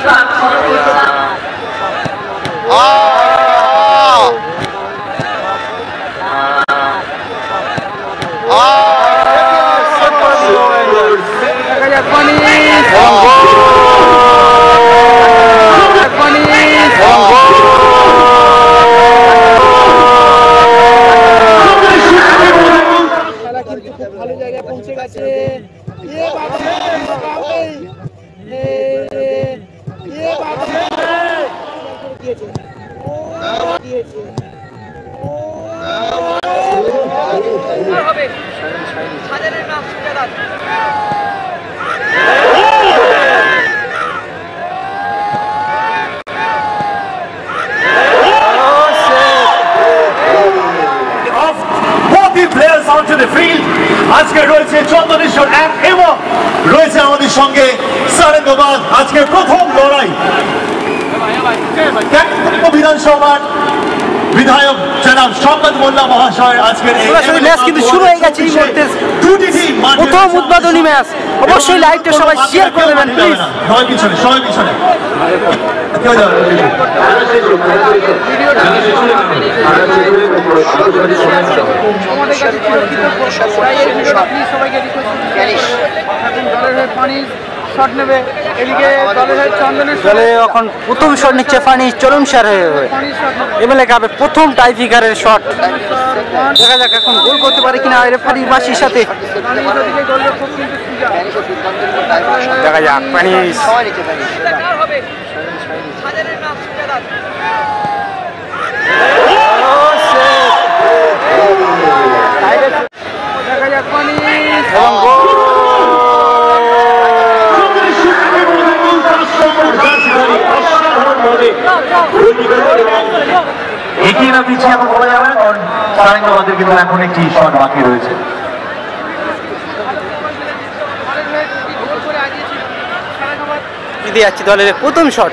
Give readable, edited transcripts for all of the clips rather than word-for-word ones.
আজকে রয়েছে চন্দনেশ্বর এক এবং রয়েছে আমাদের সঙ্গে সারেঙ্গাবাদ। আজকে প্রথম লড়াই বিধানসভার বিধায়ক জনাব শওকত মোল্লা মহাশয় আজকের ম্যাচ কিন্তু শুরু হয়ে গেছে এই মুহূর্তে প্রথম উদ্বোধনী ম্যাচ। অবশ্যই লাইভটা সবাই শেয়ার করে দেবেন প্লিজ। সবাই পিছনে সবাই পিছনে দলে এখন প্রথম শট নিচ্ছে ফানি চরম স্যার হয়ে এমএলএ কাপে প্রথম টাইফিকারের শট। দেখা যাক এখন গোল করতে পারে কিনা রেফারি বাসির সাথে। দেখা যাক পানি এগিয়ে না পিছিয়ে এখন বলা যাবে কারণ সারেঙ্গাবাদের কিন্তু এখন একটি শট বাকি রয়েছে। যাচ্ছি দলের প্রথম শট।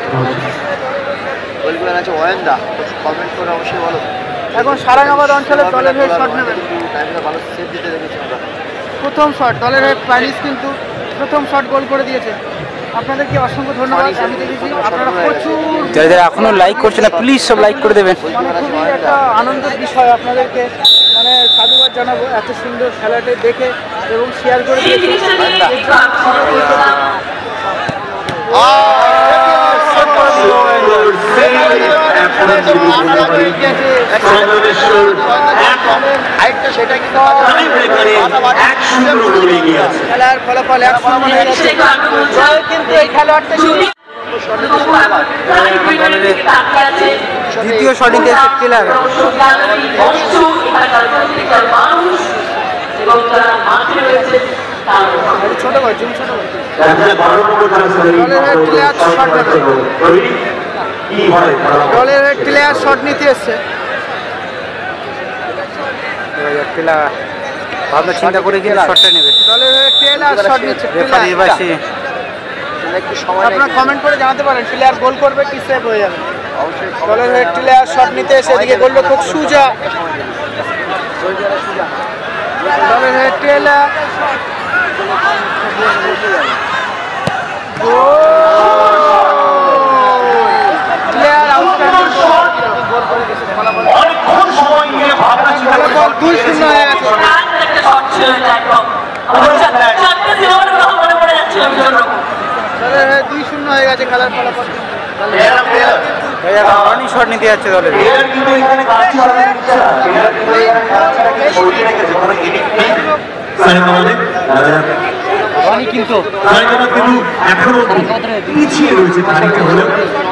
এখন সারেঙ্গাবাদ অঞ্চলের দলের হয়ে শট নেবেন। প্রথম শট দলের হয়ে প্রাইস কিন্তু প্রথম শট গোল করে দিয়েছে। আপনাদেরকে অসংখ্য ধন্যবাদ। আমি দেখেছি আপনারা প্রচুর যারা যারা এখনো লাইক করছে না প্লিজ সব লাইক করে দেবেন। মানে খুবই একটা আনন্দের বিষয়, আপনাদেরকে মানে সাধুবাদ জানাবো এত সুন্দর খেলাটি দেখে এবং শেয়ার করে দিয়েছি। খেলার ফলাফল কিন্তু এই খেলোয়াড়টা দ্বিতীয় শটিং প্লেয়ার ছোট ভাই ছোট দলের প্লেয়ার শট নিতে এসছে। ভাবনা চিন্তা করে কিন্তু শটটা নেবে। দলের প্লেয়ার শট নিচ্ছে। আপনারা কমেন্ট করে জানাতে পারেন প্লেয়ার গোল করবে কি সেভ হয়ে যাবে। দলের প্লেয়ার শট নিতে এসে এদিকে গোলরক্ষক সুজা। দলের প্লেয়ার অনেকক্ষণ সময় নিয়ে ভাবনা চিন্তা করে 2-0 হয়ে গেছে। দলের 2-0 হয়ে গেছে খেলার ফলাফল। অনেক শট নিতে যাচ্ছে দলের। কিন্তু এখনো পিছিয়ে রয়েছে খানিকটা হলেও।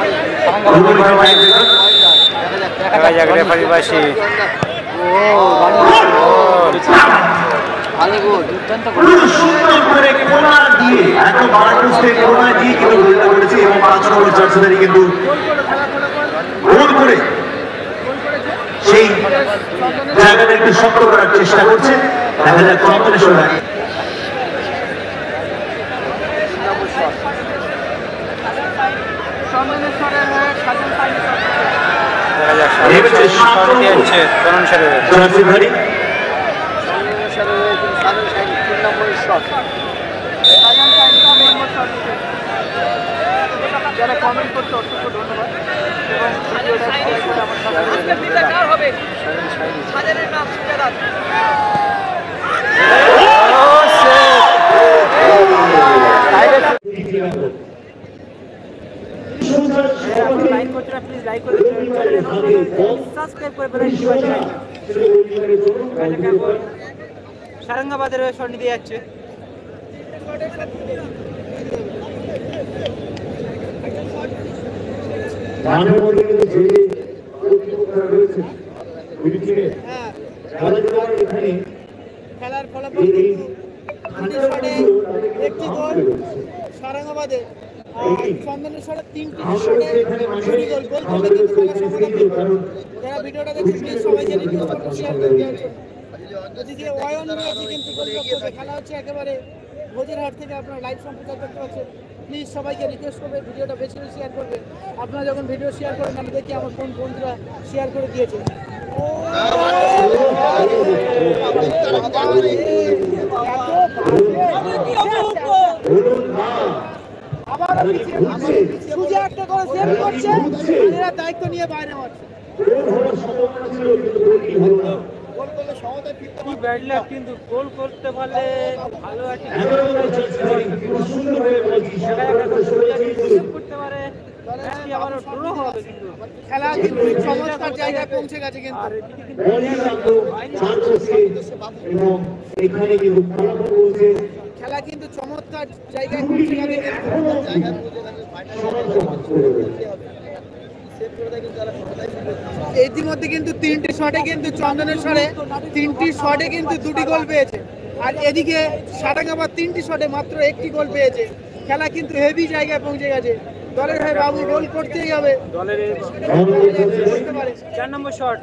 সুন্দর করে কোনা দিয়ে একদম কোনা দিয়ে কিন্তু গোলটা করেছে এবং 5 নম্বর জার্সি কিন্তু গোল করে সেই জায়গাটা একটু শক্ত করার চেষ্টা করছে। দেখা যাক চন্দনেশ্বর যারা কমেন্ট করছে অসংখ্য ধন্যবাদ এবং ভিডিওটা সবাই করে আমার সাথে লাইক করতে না প্লিজ লাইক করে সাবস্ক্রাইব করে বেল আইকন সারঙ্গাবাদের হয়ে স্বর্ণ দিয়ে যাচ্ছে খেলার ফলাফল একটি গোল সারঙ্গাবাদে চন্দনেশ্বরের 3টি শটে 2টি গোল গোল করলে কিন্তু খেলা সমাধান। যারা ভিডিওটা দেখছেন প্লিজ সবাই জেনে নিন শেয়ার করে দিন। এদিকে ওয়ায়ন রয়েছে কিন্তু গোলরক্ষক খেলা হচ্ছে একেবারে ভোজেরহাট থেকে আপনারা লাইভ সম্প্রচার করতে পারছেন। প্লিজ সবাইকে রিকোয়েস্ট করবে ভিডিওটা বেশি বেশি শেয়ার করবে। আপনারা যখন ভিডিও শেয়ার করেন আমি দেখি আমার কোন বন্ধুরা শেয়ার করে দিয়েছে। দায়িত্ব নিয়ে বাইরে মারছে কিন্তু গোল করতে পারলে ভালো করতে পারে আবারও ড্র হবে কিন্তু খেলা কিন্তু চমৎকার জায়গায় পৌঁছে গেছে কিন্তু খেলা কিন্তু চমৎকার জায়গায় পৌঁছে গেছে ইতিমধ্যে কিন্তু 3টি শটে কিন্তু চন্দনেশ্বরে 3টি শটে কিন্তু 2টি গোল পেয়েছে আর এদিকে সারঙ্গাবাদ 3টি শটে মাত্র 1টি গোল পেয়েছে। খেলা কিন্তু হেভি জায়গায় পৌঁছে গেছে। দলের হয়ে বাবু গোল করতেই হবে। দলের 4 নম্বর শট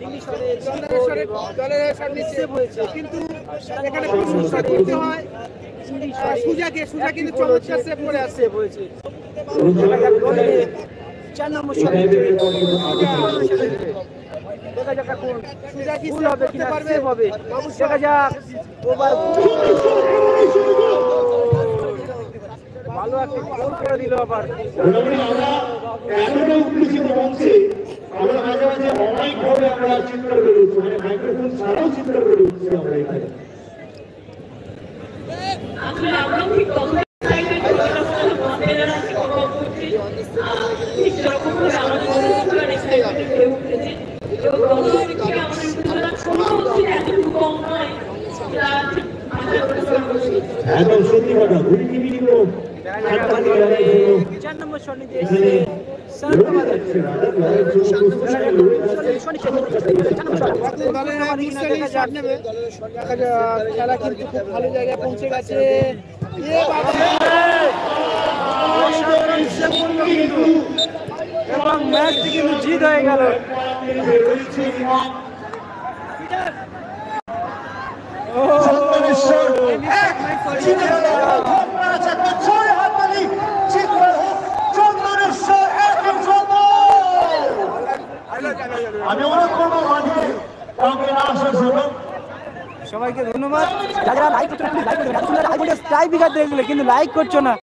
দলের শট নিচ্ছে হয়েছে কিন্তু এখানে শট করতে হয় সুজা কিন্তু চমৎকার সেভ করে আসছে হয়েছে 4 নম্বর শট দেখা যাক এখন সুজা কি হবে কিনা পারবে হবে দেখা যাক ওভার ভালো একটা গোল করে দিল আবার এতটা উত্তেজিত হচ্ছে আমরা মাঝে মাঝে অনেক ভাবে আমরা চিন্তা করে উঠছি মানে মাইক্রোফোন ছাড়াও চিন্তা করে উঠছি আমরা এখানে আসলে আমরা ঠিক কথা একদম সত্যি কথা ঘুরি টিভি কিন্তু 4 নম্বর শট নিতে খেলা কিন্তু খুব ভালো জায়গায় পৌঁছে গেছে এবং ম্যাচটি কিন্তু জিত হয়ে গেল। আমি অনুরোধ করবো মাঠে কাউকে না আসার জন্য। সবাইকে ধন্যবাদ। যারা লাইক করছো প্লিজ লাইক করবেন। টাই বিঘা দেখলে কিন্তু লাইক করছো না।